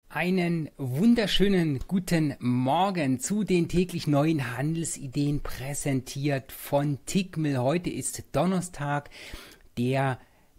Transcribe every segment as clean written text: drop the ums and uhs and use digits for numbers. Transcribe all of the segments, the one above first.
Einen wunderschönen guten Morgen zu den täglich neuen Handelsideen, präsentiert von Tickmill. Heute ist Donnerstag, der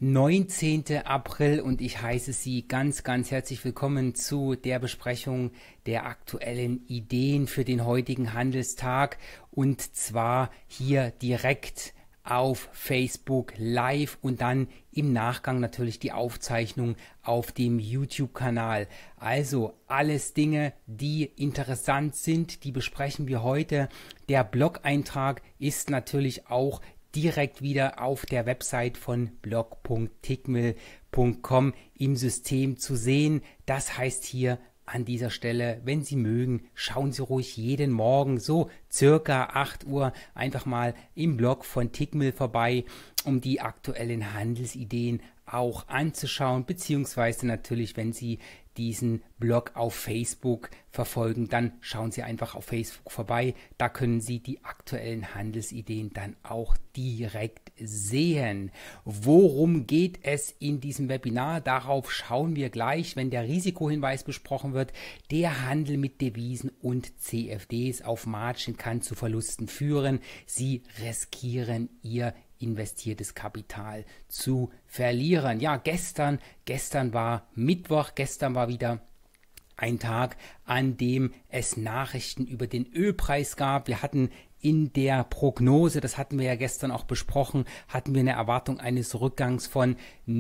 19. April, und ich heiße Sie ganz herzlich willkommen zu der Besprechung der aktuellen Ideen für den heutigen Handelstag, und zwar hier direkt auf Facebook Live und dann im Nachgang natürlich die Aufzeichnung auf dem YouTube-Kanal. Also alles Dinge, die interessant sind, die besprechen wir heute. Der Blog-Eintrag ist natürlich auch direkt wieder auf der Website von blog.tickmill.com im System zu sehen. Das heißt hier an dieser Stelle, wenn Sie mögen, schauen Sie ruhig jeden Morgen so circa 8 Uhr einfach mal im Blog von Tickmill vorbei, um die aktuellen Handelsideen auch anzuschauen, beziehungsweise natürlich, wenn Sie diesen Blog auf Facebook verfolgen, dann schauen Sie einfach auf Facebook vorbei. Da können Sie die aktuellen Handelsideen dann auch direkt sehen. Worum geht es in diesem Webinar? Darauf schauen wir gleich, wenn der Risikohinweis besprochen wird. Der Handel mit Devisen und CFDs auf Margin kann zu Verlusten führen. Sie riskieren Ihr investiertes Kapital zu verlieren. Ja, gestern war Mittwoch, gestern war wieder ein Tag, an dem es Nachrichten über den Ölpreis gab. Wir hatten in der Prognose, das hatten wir ja gestern auch besprochen, hatten wir eine Erwartung eines Rückgangs von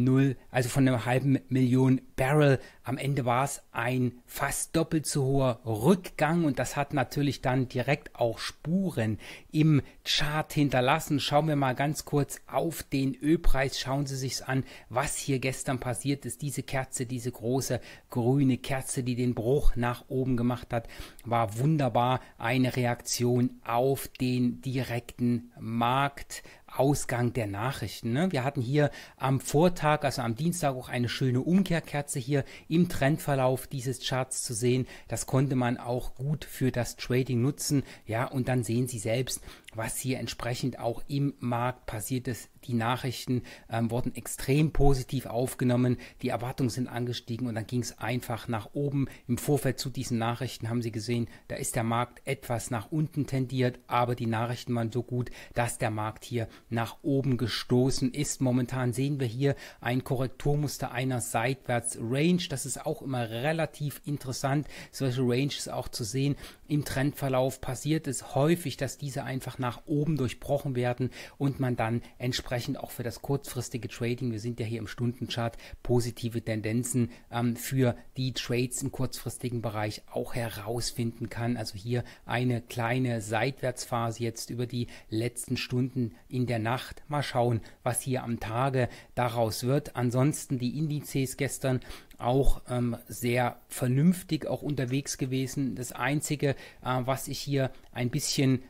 von einer halben Million Barrel. Am Ende war es ein fast doppelt so hoher Rückgang, und das hat natürlich dann direkt auch Spuren im Chart hinterlassen. Schauen wir mal ganz kurz auf den Ölpreis. Schauen Sie sich's an, was hier gestern passiert ist. Diese Kerze, diese große grüne Kerze, die den Bruch nach oben gemacht hat, war wunderbar eine Reaktion auf den direkten Marktausgang der Nachrichten. Wir hatten hier am Vortag, also am Dienstag, auch eine schöne Umkehrkerze hier im Trendverlauf dieses Charts zu sehen. Das konnte man auch gut für das Trading nutzen. Ja, und dann sehen Sie selbst, was hier entsprechend auch im Markt passiert ist. Die Nachrichten wurden extrem positiv aufgenommen, die Erwartungen sind angestiegen, und dann ging es einfach nach oben. Im Vorfeld zu diesen Nachrichten haben Sie gesehen, da ist der Markt etwas nach unten tendiert, aber die Nachrichten waren so gut, dass der Markt hier nach oben gestoßen ist. Momentan sehen wir hier ein Korrekturmuster einer Seitwärts-Range. Das ist auch immer relativ interessant, solche Ranges auch zu sehen. Im Trendverlauf passiert es häufig, dass diese einfach nach oben durchbrochen werden und man dann entsprechend auch für das kurzfristige Trading, wir sind ja hier im Stundenchart, positive Tendenzen für die Trades im kurzfristigen Bereich auch herausfinden kann. Also hier eine kleine Seitwärtsphase jetzt über die letzten Stunden in der Nacht. Mal schauen, was hier am Tage daraus wird. Ansonsten die Indizes gestern auch sehr vernünftig auch unterwegs gewesen. Das Einzige, was ich hier ein bisschen,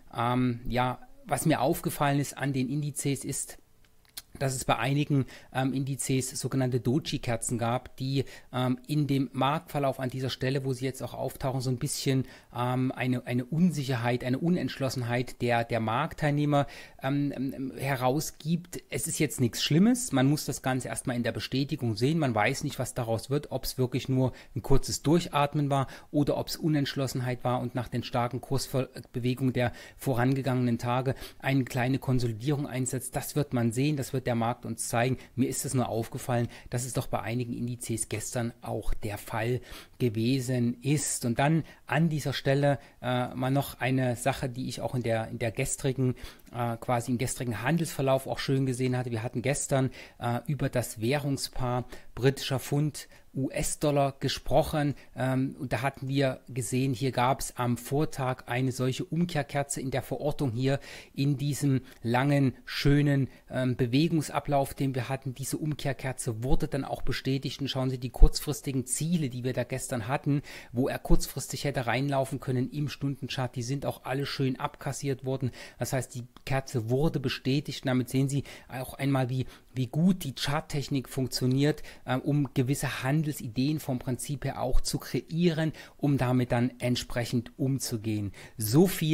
was mir aufgefallen ist an den Indizes, ist, dass es bei einigen Indizes sogenannte Doji-Kerzen gab, die in dem Marktverlauf an dieser Stelle, wo sie jetzt auch auftauchen, so ein bisschen eine Unsicherheit, eine Unentschlossenheit der Marktteilnehmer herausgibt. Es ist jetzt nichts Schlimmes, man muss das Ganze erstmal in der Bestätigung sehen, man weiß nicht, was daraus wird, ob es wirklich nur ein kurzes Durchatmen war oder ob es Unentschlossenheit war und nach den starken Kursbewegungen der vorangegangenen Tage eine kleine Konsolidierung einsetzt. Das wird man sehen, das wird der Markt uns zeigen. Mir ist es nur aufgefallen, dass es doch bei einigen Indizes gestern auch der Fall gewesen ist. Und dann an dieser Stelle mal noch eine Sache, die ich auch in der gestrigen quasi im gestrigen Handelsverlauf auch schön gesehen hatte. Wir hatten gestern über das Währungspaar britischer Pfund US-Dollar gesprochen, und da hatten wir gesehen, hier gab es am Vortag eine solche Umkehrkerze in der Verortung hier in diesem langen, schönen Bewegungsablauf, den wir hatten. Diese Umkehrkerze wurde dann auch bestätigt, und schauen Sie die kurzfristigen Ziele, die wir da gestern hatten, wo er kurzfristig hätte reinlaufen können im Stundenchart, die sind auch alle schön abkassiert worden. Das heißt, die Kerze wurde bestätigt, und damit sehen Sie auch einmal, wie gut die Charttechnik funktioniert, um gewisse Handelsideen vom Prinzip her auch zu kreieren, um damit dann entsprechend umzugehen. So viel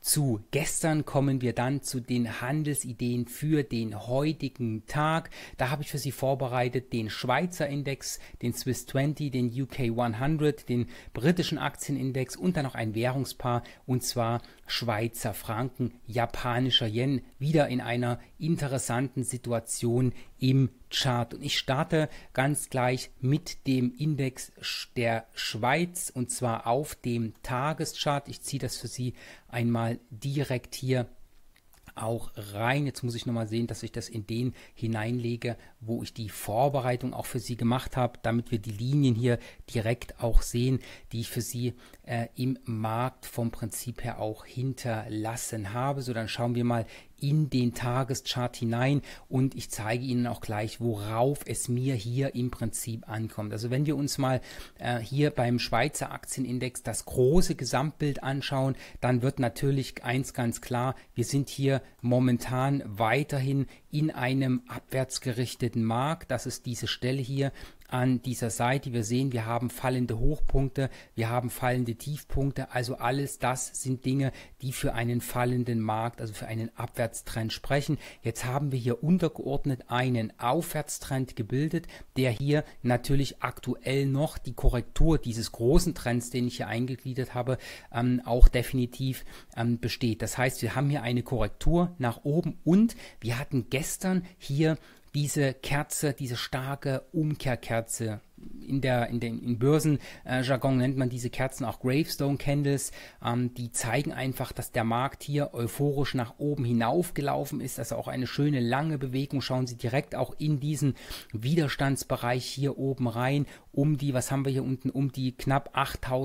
zu gestern kommen wir dann zu den Handelsideen für den heutigen Tag. Da habe ich für Sie vorbereitet den Schweizer Index, den Swiss 20, den UK 100, den britischen Aktienindex und dann noch ein Währungspaar, und zwar Schweizer Franken, japanischer Yen, wieder in einer interessanten Situation im Chart. Und ich starte ganz gleich mit dem Index der Schweiz, und zwar auf dem Tageschart. Ich ziehe das für Sie einmal direkt hier auch rein. Jetzt muss ich nochmal sehen, dass ich das in den hineinlege, wo ich die Vorbereitung auch für Sie gemacht habe, damit wir die Linien hier direkt auch sehen, die ich für Sie im Markt vom Prinzip her auch hinterlassen habe. So, dann schauen wir mal in den Tageschart hinein und ich zeige Ihnen auch gleich, worauf es mir hier im Prinzip ankommt. Also wenn wir uns mal hier beim Schweizer Aktienindex das große Gesamtbild anschauen, dann wird natürlich eins ganz klar: Wir sind hier momentan weiterhin in einem abwärtsgerichteten Markt. Das ist diese Stelle hier an dieser Seite. Wir sehen, wir haben fallende Hochpunkte, wir haben fallende Tiefpunkte, also alles das sind Dinge, die für einen fallenden Markt, also für einen Abwärtstrend sprechen. Jetzt haben wir hier untergeordnet einen Aufwärtstrend gebildet, der hier natürlich aktuell noch die Korrektur dieses großen Trends, den ich hier eingegliedert habe, auch definitiv besteht. Das heißt, wir haben hier eine Korrektur nach oben und wir hatten gestern hier diese Kerze, diese starke Umkehrkerze. In Börsenjargon nennt man diese Kerzen auch Gravestone Candles. Die zeigen einfach, dass der Markt hier euphorisch nach oben hinaufgelaufen ist. Also auch eine schöne lange Bewegung. Schauen Sie direkt auch in diesen Widerstandsbereich hier oben rein. Um die, was haben wir hier unten? Um die knapp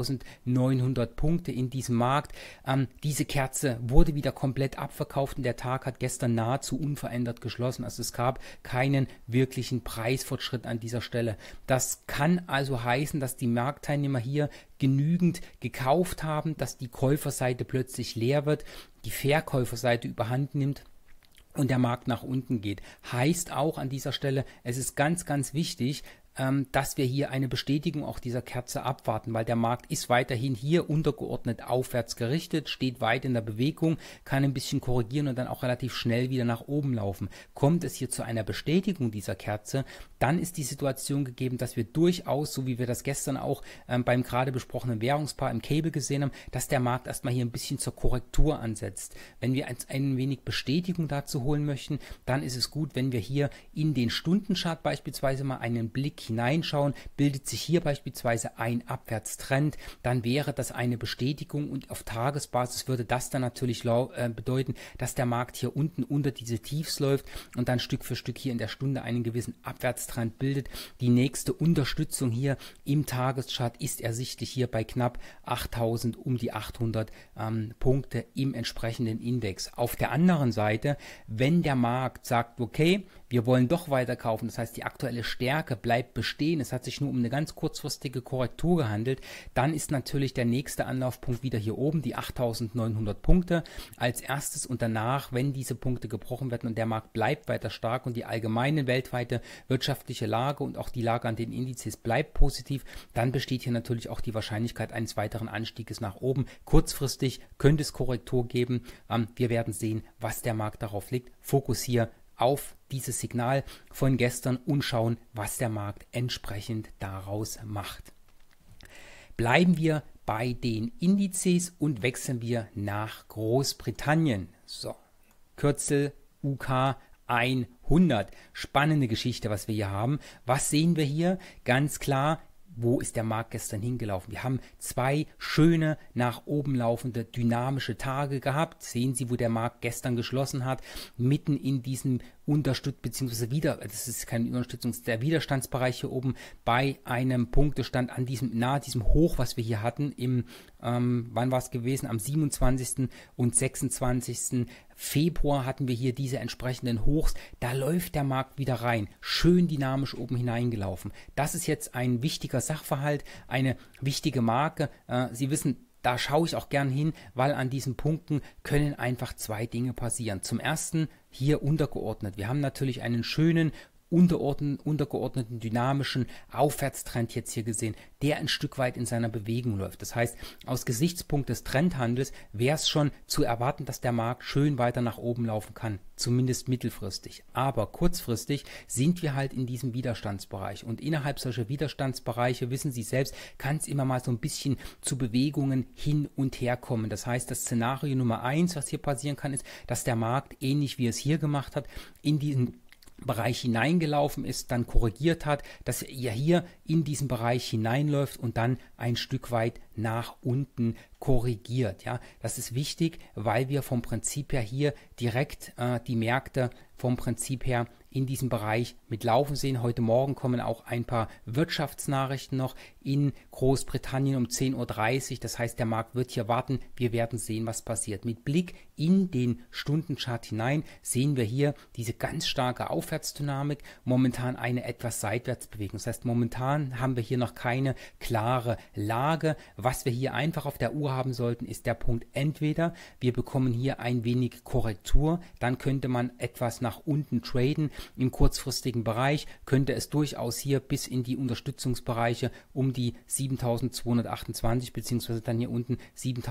8.900 Punkte in diesem Markt. Diese Kerze wurde wieder komplett abverkauft und der Tag hat gestern nahezu unverändert geschlossen. Also es gab keinen wirklichen Preisfortschritt an dieser Stelle. Das kann also heißen, dass die Marktteilnehmer hier genügend gekauft haben, dass die Käuferseite plötzlich leer wird, die Verkäuferseite überhand nimmt und der Markt nach unten geht. Heißt auch an dieser Stelle, es ist ganz, ganz wichtig, dass wir hier eine Bestätigung auch dieser Kerze abwarten, weil der Markt ist weiterhin hier untergeordnet aufwärts gerichtet, steht weit in der Bewegung, kann ein bisschen korrigieren und dann auch relativ schnell wieder nach oben laufen. Kommt es hier zu einer Bestätigung dieser Kerze, dann ist die Situation gegeben, dass wir durchaus, so wie wir das gestern auch beim gerade besprochenen Währungspaar im Cable gesehen haben, dass der Markt erstmal hier ein bisschen zur Korrektur ansetzt. Wenn wir ein wenig Bestätigung dazu holen möchten, dann ist es gut, wenn wir hier in den Stundenchart beispielsweise mal einen Blick hineinschauen. Bildet sich hier beispielsweise ein Abwärtstrend, dann wäre das eine Bestätigung und auf Tagesbasis würde das dann natürlich bedeuten, dass der Markt hier unten unter diese Tiefs läuft und dann Stück für Stück hier in der Stunde einen gewissen Abwärtstrend bildet. Die nächste Unterstützung hier im Tageschart ist ersichtlich hier bei knapp 8.000, um die 800 Punkte im entsprechenden Index. Auf der anderen Seite, wenn der Markt sagt, okay, wir wollen doch weiter kaufen, das heißt die aktuelle Stärke bleibt bestehen, es hat sich nur um eine ganz kurzfristige Korrektur gehandelt, dann ist natürlich der nächste Anlaufpunkt wieder hier oben, die 8.900 Punkte als erstes und danach, wenn diese Punkte gebrochen werden und der Markt bleibt weiter stark und die allgemeine weltweite wirtschaftliche Lage und auch die Lage an den Indizes bleibt positiv, dann besteht hier natürlich auch die Wahrscheinlichkeit eines weiteren Anstieges nach oben. Kurzfristig könnte es Korrektur geben, wir werden sehen, was der Markt darauf legt. Fokus hier auf dieses Signal von gestern und schauen, was der Markt entsprechend daraus macht. Bleiben wir bei den Indizes und wechseln wir nach Großbritannien. So, Kürzel UK 100. Spannende Geschichte, was wir hier haben. Was sehen wir hier? Ganz klar, wo ist der Markt gestern hingelaufen? Wir haben zwei schöne, nach oben laufende, dynamische Tage gehabt. Sehen Sie, wo der Markt gestern geschlossen hat, mitten in diesem das ist keine Unterstützung, der Widerstandsbereich hier oben bei einem Punktestand an nahe diesem Hoch, was wir hier hatten, wann war es gewesen? Am 27. und 26. Februar hatten wir hier diese entsprechenden Hochs. Da läuft der Markt wieder rein, schön dynamisch oben hineingelaufen. Das ist jetzt ein wichtiger Sachverhalt, eine wichtige Marke. Sie wissen, da schaue ich auch gern hin, weil an diesen Punkten können einfach zwei Dinge passieren. Zum ersten hier untergeordnet. Wir haben natürlich einen schönen untergeordneten dynamischen Aufwärtstrend jetzt hier gesehen, der ein Stück weit in seiner Bewegung läuft. Das heißt, aus Gesichtspunkt des Trendhandels wäre es schon zu erwarten, dass der Markt schön weiter nach oben laufen kann, zumindest mittelfristig. Aber kurzfristig sind wir halt in diesem Widerstandsbereich und innerhalb solcher Widerstandsbereiche, wissen Sie selbst, kann es immer mal so ein bisschen zu Bewegungen hin und her kommen. Das heißt, das Szenario Nummer 1, was hier passieren kann, ist, dass der Markt, ähnlich wie es hier gemacht hat, in diesen Bereich hineingelaufen ist, dann korrigiert hat, dass er hier in diesen Bereich hineinläuft und dann ein Stück weit nach unten korrigiert. Ja, das ist wichtig, weil wir vom Prinzip her hier direkt die Märkte vom Prinzip her in diesem Bereich mit laufen sehen. Heute Morgen kommen auch ein paar Wirtschaftsnachrichten noch in Großbritannien um 10:30 Uhr. Das heißt, der Markt wird hier warten. Wir werden sehen, was passiert. Mit Blick in den Stundenchart hinein sehen wir hier diese ganz starke Aufwärtsdynamik, momentan eine etwas Seitwärtsbewegung. Das heißt, momentan haben wir hier noch keine klare Lage. Was wir hier einfach auf der Uhr haben sollten, ist der Punkt, entweder wir bekommen hier ein wenig Korrektur, dann könnte man etwas nach unten traden. Im kurzfristigen Bereich könnte es durchaus hier bis in die Unterstützungsbereiche um die 7.228 beziehungsweise dann hier unten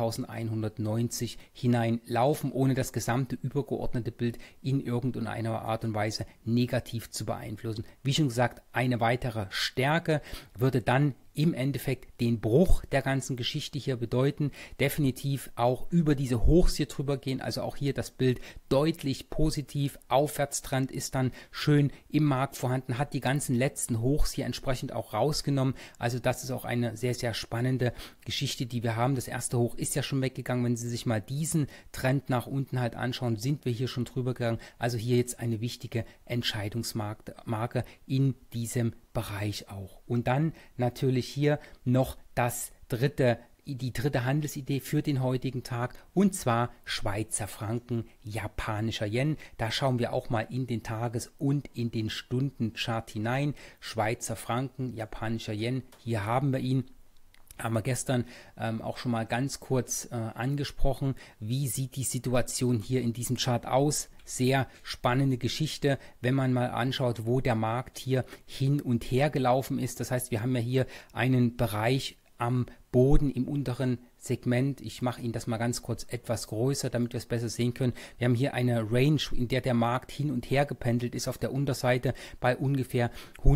7.190 hineinlaufen, ohne das gesamte übergeordnete Bild in irgendeiner Art und Weise negativ zu beeinflussen. Wie schon gesagt, eine weitere Stärke würde dann im Endeffekt den Bruch der ganzen Geschichte hier bedeuten, definitiv auch über diese Hochs hier drüber gehen, also auch hier das Bild deutlich positiv, Aufwärtstrend ist dann schön im Markt vorhanden, hat die ganzen letzten Hochs hier entsprechend auch rausgenommen, also das ist auch eine sehr, sehr spannende Geschichte, die wir haben. Das erste Hoch ist ja schon weggegangen, wenn Sie sich mal diesen Trend nach unten halt anschauen, sind wir hier schon drüber gegangen, also hier jetzt eine wichtige Entscheidungsmarke in diesem Bereich auch. Und dann natürlich hier noch die dritte Handelsidee für den heutigen Tag, und zwar Schweizer Franken, japanischer Yen. Da schauen wir auch mal in den Tages- und in den Stundenchart hinein. Schweizer Franken, japanischer Yen, hier haben wir ihn. Haben wir gestern auch schon mal ganz kurz angesprochen. Wie sieht die Situation hier in diesem Chart aus? Sehr spannende Geschichte, wenn man mal anschaut, wo der Markt hier hin und her gelaufen ist. Das heißt, wir haben ja hier einen Bereich am Boden im unteren Segment. Ich mache Ihnen das mal ganz kurz etwas größer, damit wir es besser sehen können. Wir haben hier eine Range, in der der Markt hin und her gependelt ist, auf der Unterseite bei ungefähr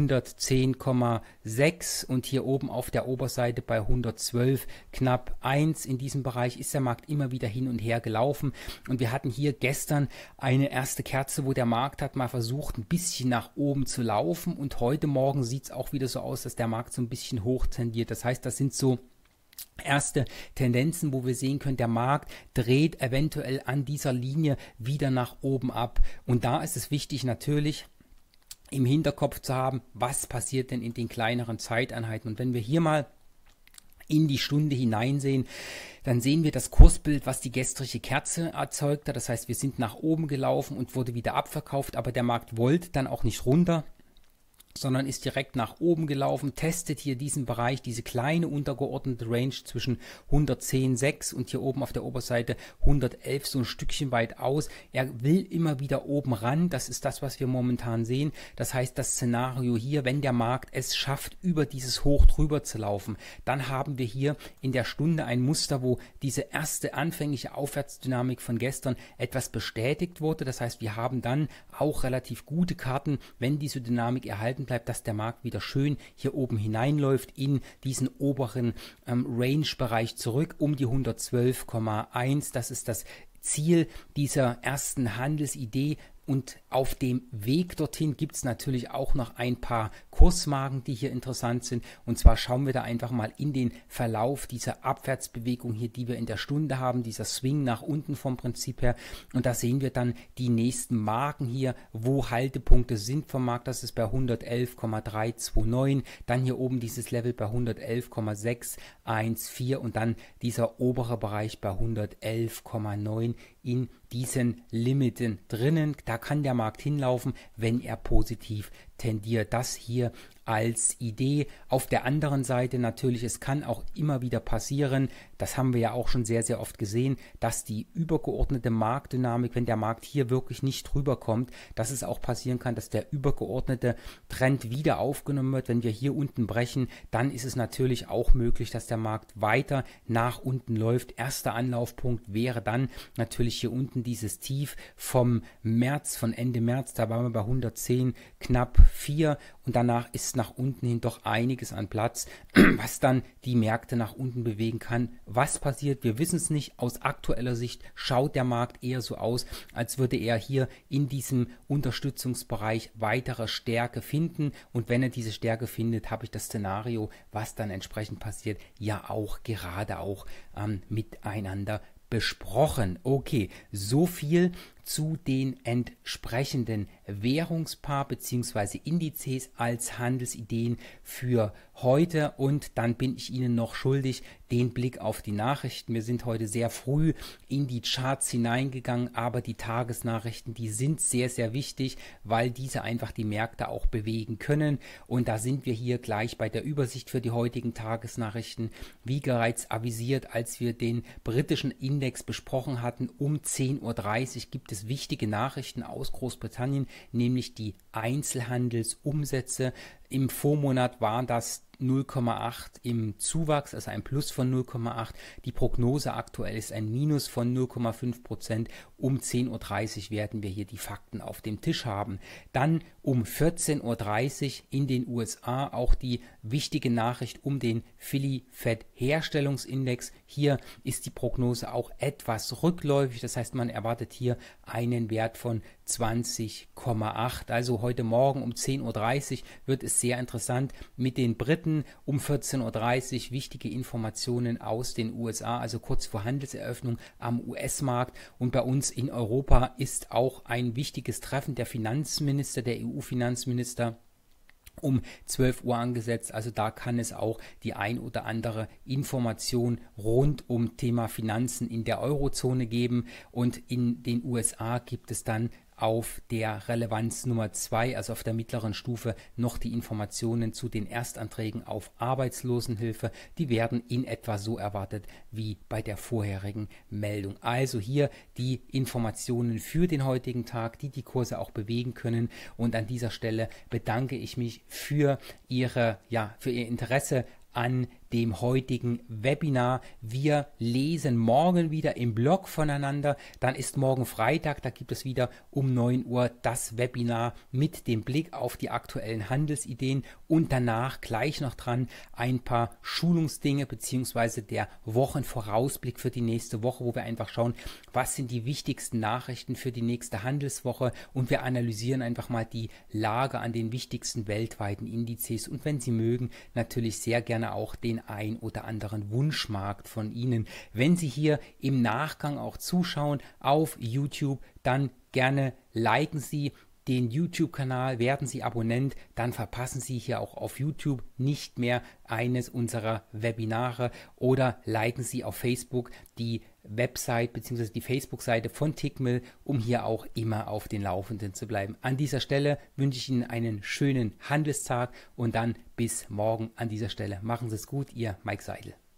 110,6 und hier oben auf der Oberseite bei 112 knapp 1. In diesem Bereich ist der Markt immer wieder hin und her gelaufen und wir hatten hier gestern eine erste Kerze, wo der Markt hat mal versucht, ein bisschen nach oben zu laufen, und heute Morgen sieht es auch wieder so aus, dass der Markt so ein bisschen hoch tendiert. Das heißt, das sind so erste Tendenzen, wo wir sehen können, der Markt dreht eventuell an dieser Linie wieder nach oben ab. Und da ist es wichtig, natürlich im Hinterkopf zu haben, was passiert denn in den kleineren Zeiteinheiten. Und wenn wir hier mal in die Stunde hineinsehen, dann sehen wir das Kursbild, was die gestrige Kerze erzeugt hat. Das heißt, wir sind nach oben gelaufen und wurde wieder abverkauft, aber der Markt wollte dann auch nicht runter, sondern ist direkt nach oben gelaufen, testet hier diesen Bereich, diese kleine untergeordnete Range zwischen 110,6 und hier oben auf der Oberseite 111 so ein Stückchen weit aus. Er will immer wieder oben ran, das ist das, was wir momentan sehen. Das heißt, das Szenario hier, wenn der Markt es schafft, über dieses Hoch drüber zu laufen, dann haben wir hier in der Stunde ein Muster, wo diese erste anfängliche Aufwärtsdynamik von gestern etwas bestätigt wurde. Das heißt, wir haben dann auch relativ gute Karten, wenn diese Dynamik erhalten bleibt, dass der Markt wieder schön hier oben hineinläuft in diesen oberen Range-Bereich zurück um die 112,1. Das ist das Ziel dieser ersten Handelsidee. Und auf dem Weg dorthin gibt es natürlich auch noch ein paar Kursmarken, die hier interessant sind. Und zwar schauen wir da einfach mal in den Verlauf dieser Abwärtsbewegung hier, die wir in der Stunde haben, dieser Swing nach unten vom Prinzip her. Und da sehen wir dann die nächsten Marken hier, wo Haltepunkte sind vom Markt. Das ist bei 111,329. Dann hier oben dieses Level bei 111,614 und dann dieser obere Bereich bei 111,9 in diesen Limiten drinnen. Da kann der Markt hinlaufen, wenn er positiv tendiert. Das hier als Idee. Auf der anderen Seite natürlich, es kann auch immer wieder passieren, das haben wir ja auch schon sehr, sehr oft gesehen, dass die übergeordnete Marktdynamik, wenn der Markt hier wirklich nicht drüber kommt, dass es auch passieren kann, dass der übergeordnete Trend wieder aufgenommen wird. Wenn wir hier unten brechen, dann ist es natürlich auch möglich, dass der Markt weiter nach unten läuft. Erster Anlaufpunkt wäre dann natürlich hier unten dieses Tief vom März, von Ende März, da waren wir bei 110 knapp 4 und danach ist nach unten hin doch einiges an Platz, was dann die Märkte nach unten bewegen kann. Was passiert? Wir wissen es nicht. Aus aktueller Sicht schaut der Markt eher so aus, als würde er hier in diesem Unterstützungsbereich weitere Stärke finden. Und wenn er diese Stärke findet, habe ich das Szenario, was dann entsprechend passiert, ja auch gerade auch miteinander besprochen. Okay, so viel zu den entsprechenden Währungspaar bzw. Indizes als Handelsideen für heute und dann bin ich Ihnen noch schuldig den Blick auf die Nachrichten. Wir sind heute sehr früh in die Charts hineingegangen, aber die Tagesnachrichten, die sind sehr, sehr wichtig, weil diese einfach die Märkte auch bewegen können und da sind wir hier gleich bei der Übersicht für die heutigen Tagesnachrichten. Wie bereits avisiert, als wir den britischen Index besprochen hatten, um 10:30 Uhr gibt es wichtige Nachrichten aus Großbritannien, nämlich die Einzelhandelsumsätze. Im Vormonat waren das 0,8 im Zuwachs, also ein Plus von 0,8. Die Prognose aktuell ist ein Minus von 0,5%. Um 10:30 Uhr werden wir hier die Fakten auf dem Tisch haben. Dann um 14:30 Uhr in den USA auch die wichtige Nachricht um den Philly Fed Herstellungsindex. Hier ist die Prognose auch etwas rückläufig, das heißt, man erwartet hier einen Wert von 20,8. Also heute Morgen um 10:30 Uhr wird es sehr interessant mit den Briten. Um 14:30 Uhr wichtige Informationen aus den USA, also kurz vor Handelseröffnung am US-Markt. Und bei uns in Europa ist auch ein wichtiges Treffen der Finanzminister, der EU-Finanzminister, um 12 Uhr angesetzt, also da kann es auch die ein oder andere Information rund um Thema Finanzen in der Eurozone geben und in den USA gibt es dann auf der Relevanz Nummer 2, also auf der mittleren Stufe, noch die Informationen zu den Erstanträgen auf Arbeitslosenhilfe. Die werden in etwa so erwartet wie bei der vorherigen Meldung. Also hier die Informationen für den heutigen Tag, die die Kurse auch bewegen können. Und an dieser Stelle bedanke ich mich für Ihr Interesse an dem heutigen Webinar. Wir lesen morgen wieder im Blog voneinander. Dann ist morgen Freitag, da gibt es wieder um 9 Uhr das Webinar mit dem Blick auf die aktuellen Handelsideen und danach gleich noch dran ein paar Schulungsdinge beziehungsweise der Wochenvorausblick für die nächste Woche, wo wir einfach schauen, was sind die wichtigsten Nachrichten für die nächste Handelswoche und wir analysieren einfach mal die Lage an den wichtigsten weltweiten Indizes und wenn Sie mögen, natürlich sehr gerne auch den ein oder anderen Wunschmarkt von Ihnen. Wenn Sie hier im Nachgang auch zuschauen auf YouTube, dann gerne liken Sie den YouTube-Kanal, werden Sie Abonnent, dann verpassen Sie hier auch auf YouTube nicht mehr eines unserer Webinare oder liken Sie auf Facebook die Website bzw. die Facebook-Seite von Tickmill, um hier auch immer auf den Laufenden zu bleiben. An dieser Stelle wünsche ich Ihnen einen schönen Handelstag und dann bis morgen an dieser Stelle. Machen Sie es gut, Ihr Mike Seidel.